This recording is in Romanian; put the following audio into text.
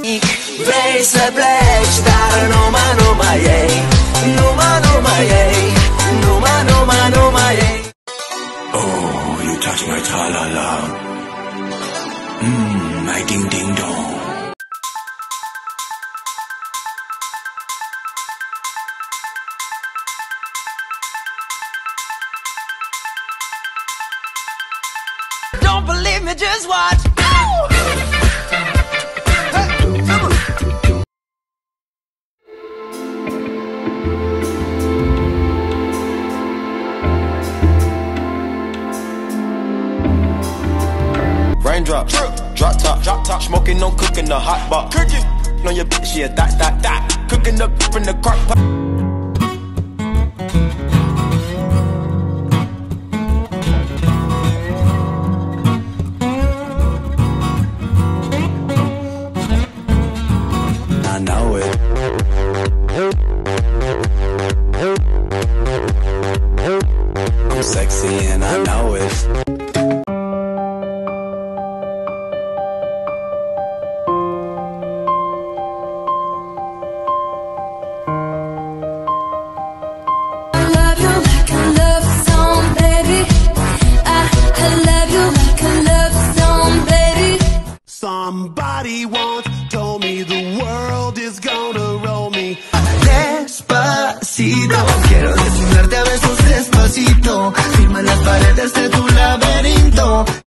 Vrei să pleci, dar numai ei. Numai ei. Numai ei. Oh, you touch my tra-la-la. My ding-ding-dong. Don't believe me, just watch. Raindrop, drop top, smoking, no cooking, the hot pot. Cooking on your bitch, yeah, that. Cooking up from the crock pot. I know it. I'm sexy and I know it. Somebody once told me the world is gonna roll me. Despacito, quiero desnudarte a besos despacito. Firma las paredes de tu